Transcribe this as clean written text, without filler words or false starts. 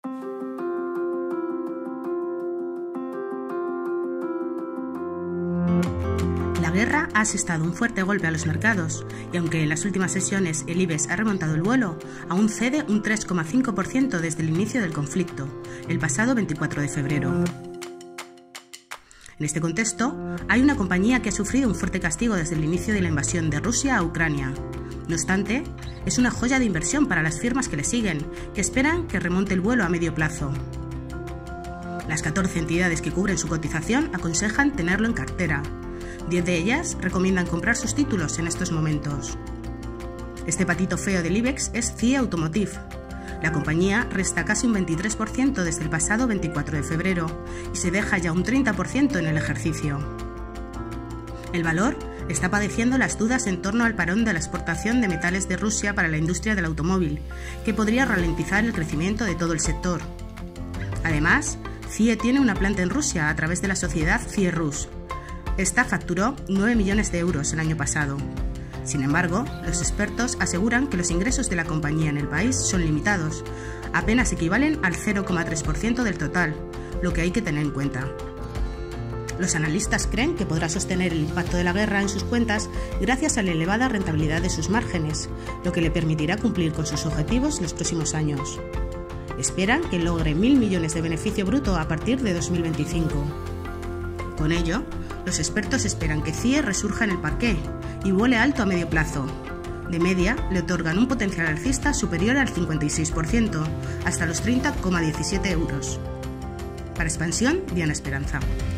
La guerra ha asestado un fuerte golpe a los mercados y aunque en las últimas sesiones el IBEX ha remontado el vuelo, aún cede un 3,5% desde el inicio del conflicto, el pasado 24 de febrero. En este contexto, hay una compañía que ha sufrido un fuerte castigo desde el inicio de la invasión de Rusia a Ucrania. No obstante, es una joya de inversión para las firmas que le siguen, que esperan que remonte el vuelo a medio plazo. Las 14 entidades que cubren su cotización aconsejan tenerlo en cartera. 10 de ellas recomiendan comprar sus títulos en estos momentos. Este patito feo del IBEX es CIE Automotive. La compañía resta casi un 23% desde el pasado 24 de febrero y se deja ya un 30% en el ejercicio. El valor está padeciendo las dudas en torno al parón de la exportación de metales de Rusia para la industria del automóvil, que podría ralentizar el crecimiento de todo el sector. Además, CIE tiene una planta en Rusia a través de la sociedad CIE Rus. Esta facturó 9 millones de euros el año pasado. Sin embargo, los expertos aseguran que los ingresos de la compañía en el país son limitados, apenas equivalen al 0,3% del total, lo que hay que tener en cuenta. Los analistas creen que podrá sostener el impacto de la guerra en sus cuentas gracias a la elevada rentabilidad de sus márgenes, lo que le permitirá cumplir con sus objetivos los próximos años. Esperan que logre 1.000 millones de beneficio bruto a partir de 2025. Con ello, los expertos esperan que CIE resurja en el parqué y vuele alto a medio plazo. De media, le otorgan un potencial alcista superior al 56%, hasta los 30,17 euros. Para Expansión, Diana Esperanza.